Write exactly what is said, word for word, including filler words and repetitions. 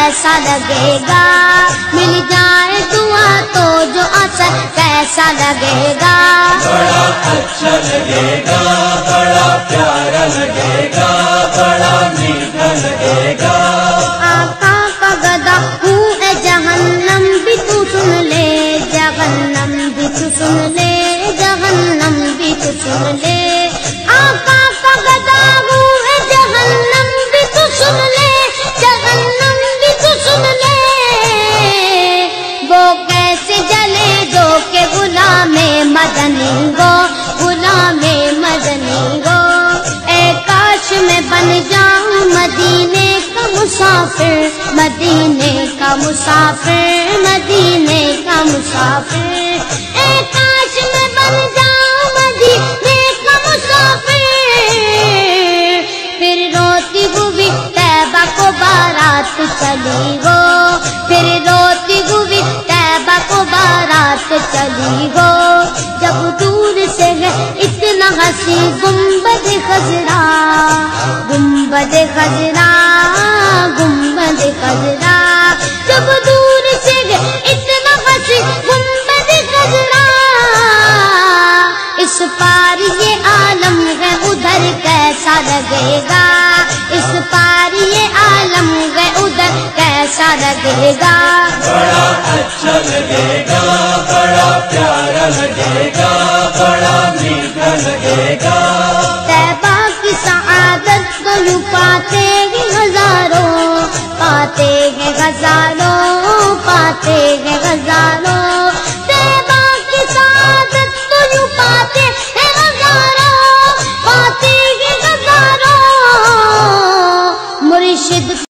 کیسا لگے گا، مل جائے دعا تو جو اثر کیسا لگے گا، بڑا اچھا لگے گا، بڑا پیارا لگے گا، بڑا میٹھا لگے گا۔ آقا کا گدا ہوں اے جہنم بھی تو سن لے، جہنم بھی تو سن لے، جہنم بھی تو سن لے۔ آقا کا گدا ہوں اے جہنم بھی تو سن لے، جہنم بھی تو سن لے۔ وہ کیسے جلے جو کہ غلام مدنی ہو، غلام مدنی ہو۔ اے کاش میں بن جاؤں مدینے کا مسافر، مدینے کا مسافر، مدینے کا مسافر۔ اے کاش میں بن جاؤں مدینے کا مسافر، پھر روتی ہوئی طیبہ کو بارات چلی ہو، پھر روتی ہوئی طیبہ کو بارات چلی ہو۔ جب دور سے ہے اتنا ہنسی گنبد خضرا، گنبد خضرا، گنبد خضرا۔ جب دور سے ہے اتنا ہنسی گنبد خضرا، اس پار یہ عالم ہے ادھر کیسا لگے گا، اس پار یہ عالم ہے ادھر کیسا لگے گا، بڑا اچھا لگے گا، بڑا پیارا لگے گا، بڑا میٹھا لگے گا۔ طیبہ کی سعادت کو یوں پاتے ہیں ہزاروں، پاتے ہیں ہزاروں، پاتے ہیں ہزاروں۔ طیبہ کی سعادت کو یوں پاتے ہیں ہزاروں، پاتے ہیں ہزاروں۔ مرشد